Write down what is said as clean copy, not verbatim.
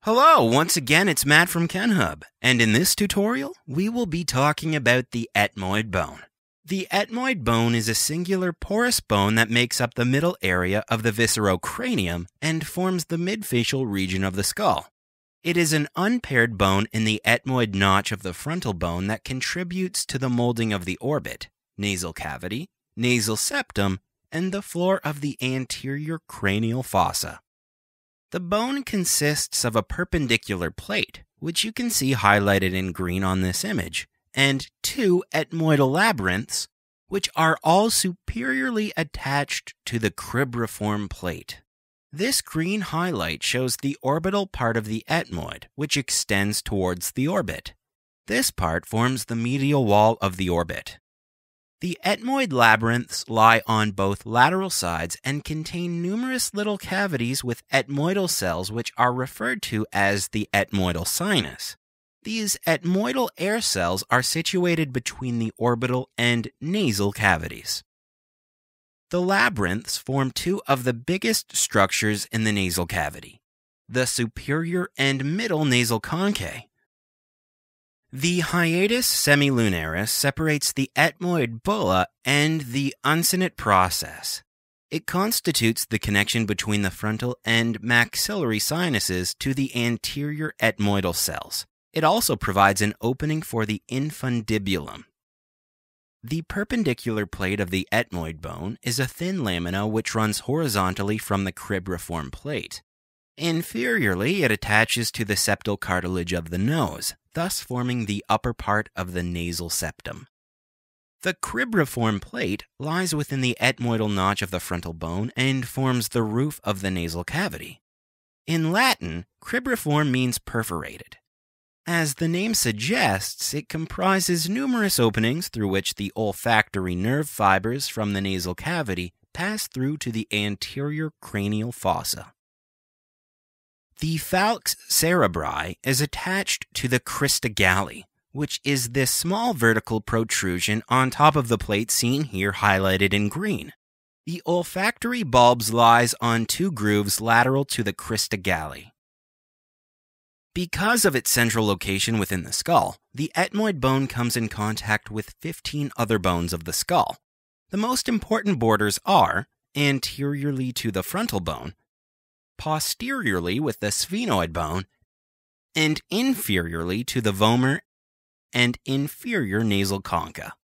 Hello, once again it's Matt from Kenhub, and in this tutorial we will be talking about the ethmoid bone. The ethmoid bone is a singular porous bone that makes up the middle area of the viscerocranium and forms the midfacial region of the skull. It is an unpaired bone in the ethmoid notch of the frontal bone that contributes to the molding of the orbit, nasal cavity, nasal septum, and the floor of the anterior cranial fossa. The bone consists of a perpendicular plate, which you can see highlighted in green on this image, and two ethmoidal labyrinths, which are all superiorly attached to the Cribriform plate. This green highlight shows the orbital part of the ethmoid, which extends towards the orbit. This part forms the medial wall of the orbit. The ethmoid labyrinths lie on both lateral sides and contain numerous little cavities with ethmoidal cells which are referred to as the ethmoidal sinus. These ethmoidal air cells are situated between the orbital and nasal cavities. The labyrinths form two of the biggest structures in the nasal cavity, the superior and middle nasal conchae. The hiatus semilunaris separates the ethmoid bulla and the uncinate process. It constitutes the connection between the frontal and maxillary sinuses to the anterior ethmoidal cells. It also provides an opening for the infundibulum. The perpendicular plate of the ethmoid bone is a thin lamina which runs horizontally from the Cribriform plate. Inferiorly, it attaches to the septal cartilage of the nose, thus forming the upper part of the nasal septum. The Cribriform plate lies within the ethmoidal notch of the frontal bone and forms the roof of the nasal cavity. In Latin, Cribriform means perforated. As the name suggests, it comprises numerous openings through which the olfactory nerve fibers from the nasal cavity pass through to the anterior cranial fossa. The falx cerebri is attached to the Crista galli, which is this small vertical protrusion on top of the plate seen here highlighted in green. The olfactory bulbs lies on two grooves lateral to the Crista galli. Because of its central location within the skull, the ethmoid bone comes in contact with 15 other bones of the skull. The most important borders are anteriorly to the frontal bone, posteriorly with the sphenoid bone, and inferiorly to the vomer and inferior nasal concha.